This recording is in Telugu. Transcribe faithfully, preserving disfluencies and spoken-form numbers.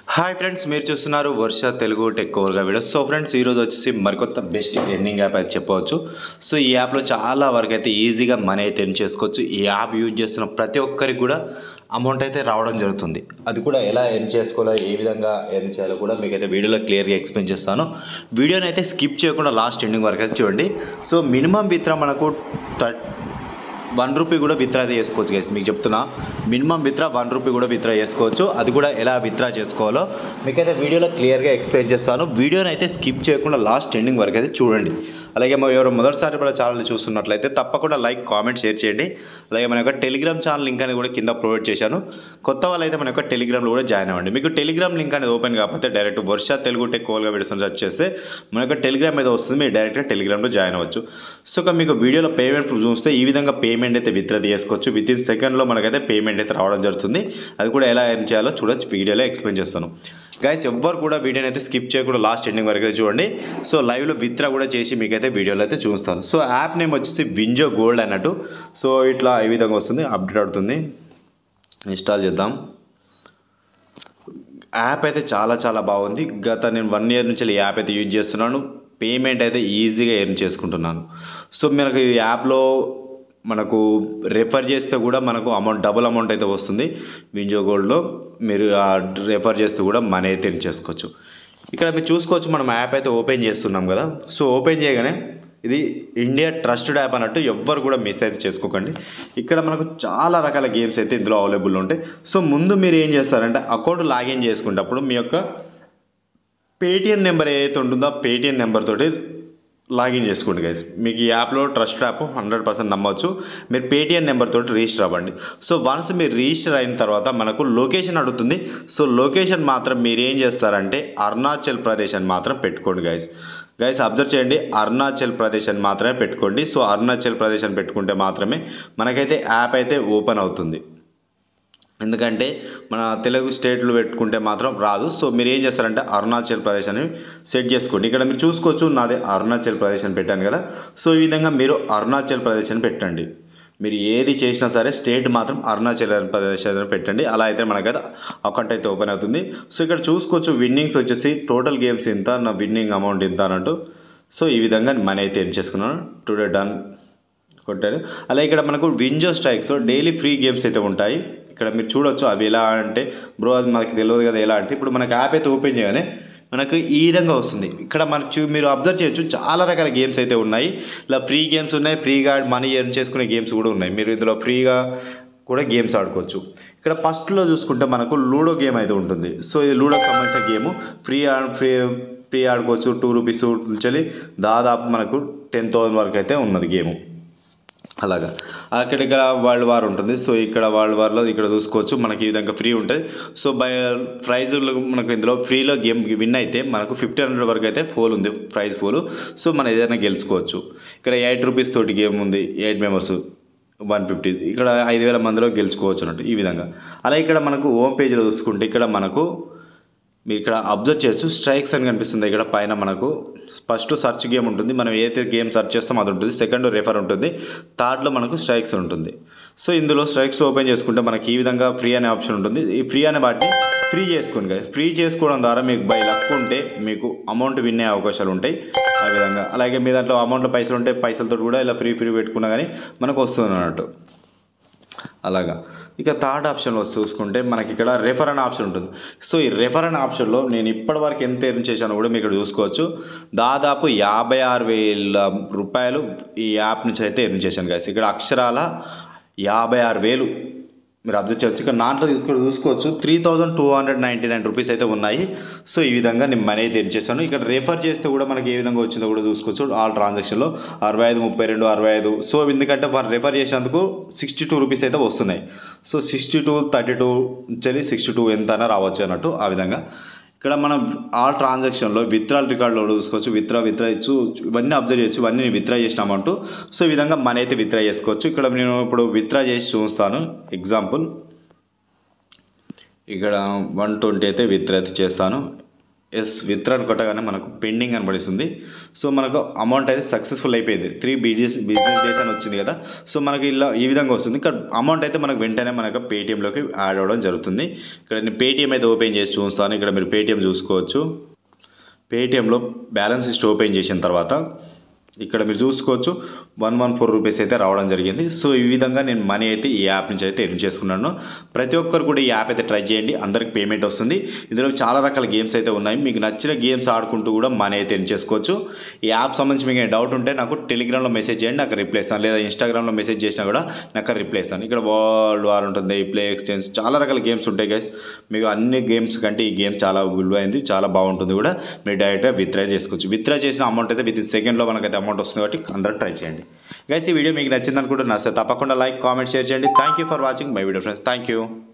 హాయ్ ఫ్రెండ్స్, మీరు చూస్తున్నారు వర్ష తెలుగు టెక్ ఓవర్గా వీడియో. సో ఫ్రెండ్స్, ఈరోజు వచ్చేసి మరికొత్త బెస్ట్ ఎర్నింగ్ యాప్ అయితే చెప్పవచ్చు. సో ఈ యాప్లో చాలా వరకు అయితే ఈజీగా మనీ అయితే ఎర్న్ చేసుకోవచ్చు. ఈ యాప్ యూజ్ చేస్తున్న ప్రతి ఒక్కరికి కూడా అమౌంట్ అయితే రావడం జరుగుతుంది. అది కూడా ఎలా ఎర్న్ చేసుకోవాలో, ఏ విధంగా ఎర్న్ చేయాలో కూడా మీకు అయితే వీడియోలో క్లియర్గా ఎక్స్ప్లెయిన్ చేస్తాను. వీడియోని అయితే స్కిప్ చేయకుండా లాస్ట్ ఎండింగ్ వరకు అయితే చూడండి. సో మినిమం విత్డ్రా మనకు వన్ రూపీ కూడా విత్డ్రా చేసుకోవచ్చు గైస్. మీకు చెప్తున్నా, మినిమం విత్డ్రా వన్ రూపీ కూడా విత్డ్రా చేసుకోవచ్చు. అది కూడా ఎలా విత్డ్రా చేసుకోవాలో మీకైతే వీడియోలో క్లియర్గా ఎక్స్ప్లెయిన్ చేస్తాను. వీడియోని అయితే స్కిప్ చేయకుండా లాస్ట్ ఎండింగ్ వరకు అయితే చూడండి. అలాగే ఎవరు మొదటిసారి మన ఛానల్ చూస్తున్నట్లయితే తప్పకుండా లైక్, కామెంట్, షేర్ చేయండి. అలాగే మన యొక్క టెలిగ్రామ్ ఛానల్ లింక్ అనేది కూడా కింద ప్రొవైడ్ చేశాను. కొత్త వాళ్ళైతే మన యొక్క టెలిగ్రామ్లో కూడా జాయిన్ అవ్వండి. మీకు టెలిగ్రామ్ లింక్ అనేది ఓపెన్ కాకపోతే డైరెక్ట్ వర్ష తెలుగు టెక్ ఓవర్గా వీడియోస్ సెర్చ్ చేస్తే మన యొక్క టెలిగ్రామ్ మీద వస్తుంది. మీరు డైరెక్ట్గా టెలిగ్రామ్లో జాయిన్ అవ్వచ్చు. సో మీకు వీడియోలో పేమెంట్ చూస్తే ఈ విధంగా పేమెంట్ అయితే విత్డ్రా చేసుకోవచ్చు. విత్ ఇన్ సెకండ్లో మనకైతే పేమెంట్ అయితే రావడం జరుగుతుంది. అది కూడా ఎలా ఎర్న్ చేయాలో చూడొచ్చు, వీడియోలో ఎక్స్ప్లెయిన్ చేస్తాను. గైస్, ఎవ్వరు కూడా వీడియోని అయితే స్కిప్ చేయకుండా లాస్ట్ ఎండింగ్ వరకు చూడండి. సో లైవ్లో విత్డ్రా కూడా చేసి మీకైతే వీడియోలో అయితే చూస్తాను. సో యాప్ నేమ్ వచ్చేసి వింజో గోల్డ్ అన్నట్టు. సో ఇట్లా ఈ విధంగా వస్తుంది, అప్డేట్ అవుతుంది. ఇన్స్టాల్ చేద్దాం. యాప్ అయితే చాలా చాలా బాగుంది. గత నేను వన్ ఇయర్ నుంచి ఈ యాప్ అయితే యూజ్ చేస్తున్నాను. పేమెంట్ అయితే ఈజీగా ఎర్న్ చేసుకుంటున్నాను. సో మనకు ఈ యాప్లో మనకు రెఫర్ చేస్తే కూడా మనకు అమౌంట్ డబుల్ అమౌంట్ అయితే వస్తుంది. వింజో గోల్డ్లో మీరు రెఫర్ చేస్తే కూడా మనీ అయితే ఎర్న్ చేసుకోవచ్చు. ఇక్కడ మీరు చూసుకోవచ్చు, మనం యాప్ అయితే ఓపెన్ చేస్తున్నాం కదా. సో ఓపెన్ చేయగానే ఇది ఇండియా ట్రస్టెడ్ యాప్ అన్నట్టు ఎవ్వరు కూడా మిస్ అయితే చేసుకోకండి. ఇక్కడ మనకు చాలా రకాల గేమ్స్ అయితే ఇందులో అవైలబుల్ ఉంటాయి. సో ముందు మీరు ఏం చేస్తారంటే అకౌంట్ లాగిన్ చేసుకునేటప్పుడు మీ యొక్క పేటిఎం నెంబర్ ఏదైతే ఉంటుందో ఆ పేటిఎం నెంబర్ తోటి లాగిన్ చేసుకోండి గైస్. మీకు ఈ యాప్లో ట్రస్ట్ యాప్ హండ్రెడ్ పర్సెంట్ నమ్మవచ్చు. మీరు పేటిఎం నెంబర్ తోటి రిజిస్టర్ అవ్వండి. సో వన్స్ మీరు రిజిస్టర్ అయిన తర్వాత మనకు లొకేషన్ అడుగుతుంది. సో లొకేషన్ మాత్రం మీరు ఏం చేస్తారంటే అరుణాచల్ ప్రదేశ్ అని మాత్రం పెట్టుకోండి గైస్. గైస్ అబ్జర్వ్ చేయండి, అరుణాచల్ ప్రదేశ్ అని మాత్రమే పెట్టుకోండి. సో అరుణాచల్ ప్రదేశ్ అని పెట్టుకుంటే మాత్రమే మనకైతే యాప్ అయితే ఓపెన్ అవుతుంది. ఎందుకంటే మన తెలుగు స్టేట్లు పెట్టుకుంటే మాత్రం రాదు. సో మీరు ఏం చేస్తారంటే అరుణాచల్ ప్రదేశ్ అని సెట్ చేసుకోండి. ఇక్కడ మీరు చూసుకోవచ్చు, నాది అరుణాచల్ ప్రదేశ్ అని పెట్టాను కదా. సో ఈ విధంగా మీరు అరుణాచల్ ప్రదేశ్ అని పెట్టండి. మీరు ఏది చేసినా సరే స్టేట్ మాత్రం అరుణాచల్ ప్రదేశ్ అని పెట్టండి. అలా అయితే మనకైతే అకౌంట్ అయితే ఓపెన్ అవుతుంది. సో ఇక్కడ చూసుకోవచ్చు, విన్నింగ్స్ వచ్చేసి టోటల్ గేమ్స్ ఇంత, నా విన్నింగ్ అమౌంట్ ఇంత అన్నట్టు. సో ఈ విధంగా మనీ అయితే ఎర్న్ చేసుకున్నాను. టుడే డన్ కొట్టారు. అలా ఇక్కడ మనకు WinZO strikes daily free games అయితే ఉంటాయి. ఇక్కడ మీరు చూడొచ్చు, అవి ఎలా అంటే బ్రో అది మనకి తెలియదు కదా ఎలా అంటే, ఇప్పుడు మనకు యాప్ అయితే ఓపెన్ చేయగానే మనకు ఈ విధంగా వస్తుంది. ఇక్కడ మనకు మీరు అబ్జర్వ్ చేయొచ్చు, చాలా రకాల గేమ్స్ అయితే ఉన్నాయి. ఇలా ఫ్రీ గేమ్స్ ఉన్నాయి, ఫ్రీగా మనీ ఎర్న్ చేసుకునే గేమ్స్ కూడా ఉన్నాయి. మీరు ఇందులో ఫ్రీగా కూడా గేమ్స్ ఆడుకోవచ్చు. ఇక్కడ ఫస్ట్లో చూసుకుంటే మనకు లూడో గేమ్ అయితే ఉంటుంది. సో ఇది లూడోకి సంబంధించిన గేమ్. ఫ్రీ ఫ్రీ ఫ్రీ ఆడుకోవచ్చు. టూ రూపీస్ నుంచి దాదాపు మనకు టెన్ థౌసండ్ వరకు అయితే ఉన్నది గేమ్. అలాగా అక్కడ ఇక్కడ వరల్డ్ వార్ ఉంటుంది. సో ఇక్కడ వరల్డ్ వార్లో ఇక్కడ చూసుకోవచ్చు మనకి ఈ విధంగా ఫ్రీ ఉంటుంది. సో బై ప్రైజులు మనకు ఇందులో ఫ్రీలో గేమ్ విన్ అయితే మనకు ఫిఫ్టీన్ హండ్రెడ్ వరకు అయితే పోల్ ఉంది, ప్రైజ్ పోలు. సో మనం ఏదైనా గెలుచుకోవచ్చు. ఇక్కడ ఎయిట్ రూపీస్ తోటి గేమ్ ఉంది, ఎయిట్ మెంబర్స్ వన్ ఫిఫ్టీ, ఇక్కడ ఐదు వేల మందిలో గెలుచుకోవచ్చు అన్నట్టు ఈ విధంగా. అలా ఇక్కడ మనకు హోమ్ పేజ్లో చూసుకుంటే ఇక్కడ మనకు మీరు ఇక్కడ అబ్జర్వ్ చేయొచ్చు, స్ట్రైక్స్ అని కనిపిస్తుంది. ఇక్కడ పైన మనకు ఫస్ట్ సర్చ్ గేమ్ ఉంటుంది. మనం ఏదైతే గేమ్ సర్చ్ చేస్తామో అది ఉంటుంది. సెకండ్ రెఫర్ ఉంటుంది. థర్డ్లో మనకు స్ట్రైక్స్ ఉంటుంది. సో ఇందులో స్ట్రైక్స్ ఓపెన్ చేసుకుంటే మనకి ఈ విధంగా ఫ్రీ అనే ఆప్షన్ ఉంటుంది. ఈ ఫ్రీ అనే వాటిని ఫ్రీ చేసుకోండి కదా. ఫ్రీ చేసుకోవడం ద్వారా మీకు బై లక్ ఉంటే మీకు అమౌంట్ విన్ అయ్యే అవకాశాలు ఉంటాయి ఆ విధంగా. అలాగే మీ దాంట్లో అమౌంట్లో పైసలు ఉంటే పైసలతో కూడా ఇలా ఫ్రీ ఫ్రీ పెట్టుకున్నా కానీ మనకు వస్తుంది అన్నట్టు. అలాగా ఇక థర్డ్ ఆప్షన్లో చూసుకుంటే మనకి ఇక్కడ రెఫర్ అనే ఆప్షన్ ఉంటుంది. సో ఈ రెఫర్ అనే ఆప్షన్లో నేను ఇప్పటివరకు ఎంత ఎర్న్ చేశానో కూడా మీకు ఇక్కడ చూసుకోవచ్చు. దాదాపు యాభై ఆరు వేల రూపాయలు ఈ యాప్ నుంచి అయితే ఎర్న్ చేశాను గైస్. ఇక్కడ అక్షరాల యాభై ఆరు వేలు మీరు అబ్జర్వ్ చేయవచ్చు. ఇక్కడ నాట్లో ఇక్కడ చూసుకోవచ్చు three thousand two hundred ninety nine rupees అయితే ఉన్నాయి. సో ఈ విధంగా నేను మనీ అయితే ఎర్న్ చేశాను. ఇక్కడ రెఫర్ చేస్తే కూడా మనకి ఏ విధంగా వచ్చిందో కూడా చూసుకోవచ్చు. ఆల్ ట్రాన్సాక్షన్లో అరవై ఐదు ముప్పై రెండు అరవై ఐదు. సో ఎందుకంటే వారు రెఫర్ చేసినందుకు సిక్స్టీ టూ రూపీస్ అయితే వస్తున్నాయి. So sixty two thirty two నుంచి సిక్స్టీ టూ ఎంత అయినా రావచ్చు అన్నట్టు ఆ విధంగా. ఇక్కడ మనం ఆల్ ట్రాన్సాక్షన్లో విత్డ్రాల్ రికార్డులో చూసుకోవచ్చు. విత్డ్రా విత్డ్రా ఇచ్చు ఇవన్నీ అబ్జర్వ్ చేయొచ్చు. ఇవన్నీ నేను విత్డ్రా చేసిన అమౌంట్. సో ఈ విధంగా మనీ అయితే విత్డ్రా చేసుకోవచ్చు. ఇక్కడ నేను ఇప్పుడు విత్డ్రా చేసి చూస్తాను. ఎగ్జాంపుల్ ఇక్కడ వన్ ట్వంటీ అయితే విత్డ్రా అయితే చేస్తాను. ఎస్ విత్డ్రా అని కొట్టగానే మనకు పెండింగ్ అని పడిస్తుంది. సో మనకు అమౌంట్ అయితే సక్సెస్ఫుల్ అయిపోయింది. త్రీ బిజినెస్ బిజినెస్ డేస్ అని వచ్చింది కదా. సో మనకి ఇలా ఈ విధంగా వస్తుంది. ఇక్కడ అమౌంట్ అయితే మనకు వెంటనే మనకు పేటీఎంలోకి యాడ్ అవ్వడం జరుగుతుంది. ఇక్కడ నేను పేటీఎం అయితే ఓపెన్ చేసి చూస్తాను. ఇక్కడ మీరు పేటీఎం చూసుకోవచ్చు. పేటీఎంలో బ్యాలెన్స్ లిస్ట్ ఓపెన్ చేసిన తర్వాత ఇక్కడ మీరు చూసుకోవచ్చు వన్ వన్ ఫోర్ రూపీస్ అయితే రావడం జరిగింది. సో ఈ విధంగా నేను మనీ అయితే ఈ యాప్ నుంచి అయితే ఎర్న్ చేసుకున్నాను. ప్రతి ఒక్కరు కూడా ఈ యాప్ అయితే ట్రై చేయండి. అందరికి పేమెంట్ వస్తుంది. ఇందులో చాలా రకాల గేమ్స్ అయితే ఉన్నాయి. మీకు నచ్చిన గేమ్స్ ఆడుకుంటూ కూడా మనీ అయితే ఎర్న్ చేసుకోవచ్చు. ఈ యాప్ సంబంధించి మీకు డౌట్ ఉంటే నాకు టెలిగ్రామ్లో మెసేజ్ చేయండి, నాకు రిప్లై ఇస్తాను. లేదా ఇన్స్టాగ్రామ్లో మెసేజ్ చేసినా కూడా నాకు రిప్లై ఇస్తాను. ఇక్కడ వరల్డ్ వార్ ఉంటుంది, ప్లే ఎక్స్చేంజ్, చాలా రకాల గేమ్స్ ఉంటాయి గైస్. మీకు అన్ని గేమ్స్ కంటే ఈ గేమ్ చాలా విలువైంది, చాలా బాగుంటుంది కూడా. మీరు డైరెక్ట్గా విత్డ్రా చేసుకోవచ్చు. విత్డ్రా చేసిన అమౌంట్ అయితే విత్ ఇన్ సెకండ్లో మనకైతే అమౌంట్ వస్తుంది కాబట్టి అందరూ ట్రై చేయండి గైస్. ఈ వీడియో మీకు నచ్చింది అనుకుంటున్నా. తప్పకుండా లైక్, కామెంట్, షేర్ చేయండి. Thank you for watching my video friends. Thank you.